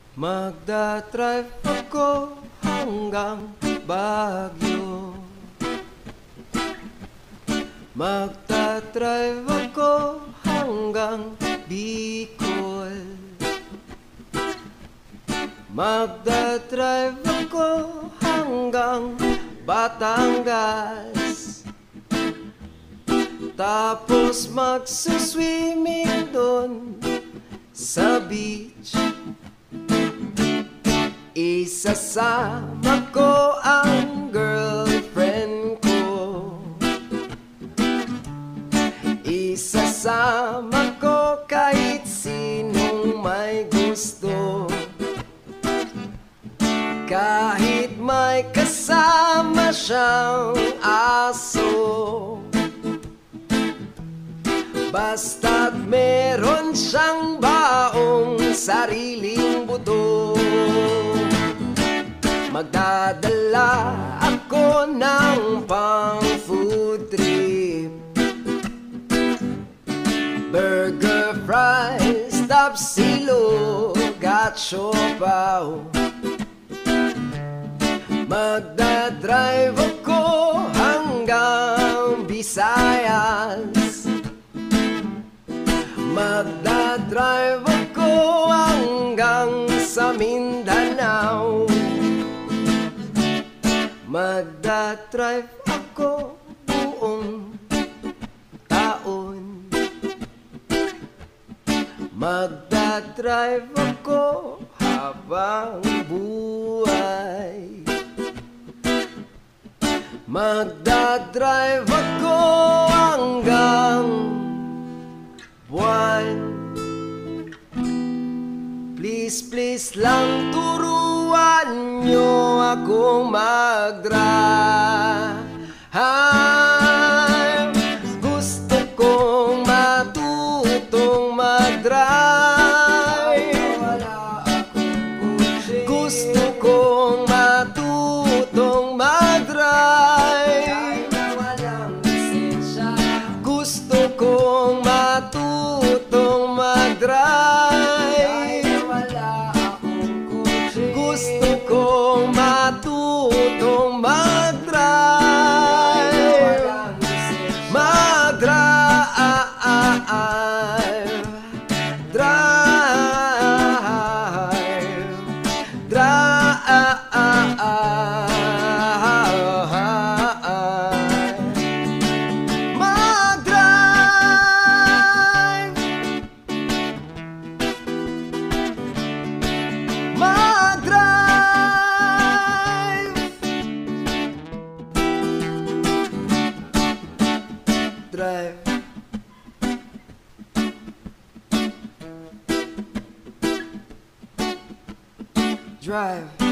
Magdadrive ako hanggang Baguio. Magdadrive ako hanggang Bicol. Magdadrive ako hanggang Batangas. Tapos magsuswimming doon sa beach. Isasama ko ang girlfriend ko. Isasama ko kahit sinong may gusto. Kahit may kasama siyang aso. Basta't meron siyang baong sariling buto. Magdadala ako ng pang food trip. Burger, fries, tapsilog at siopaw. Magdadrive ako hanggang Visayas. Magdadrive ako hanggang sa Mindanao. Magdadrive ako buong taon. Magdadrive ako habang buhay. Magdadrive ako hanggang buwan. Please, please lang turuan nyo akong mag-drive. Gusto kong matutong mag-drive. Gusto kong matutong mag-drive. Gusto kong matutong mag-drive. Gusto kong matutong mag-drive. Mag-drive. Drive. Drive. Drive.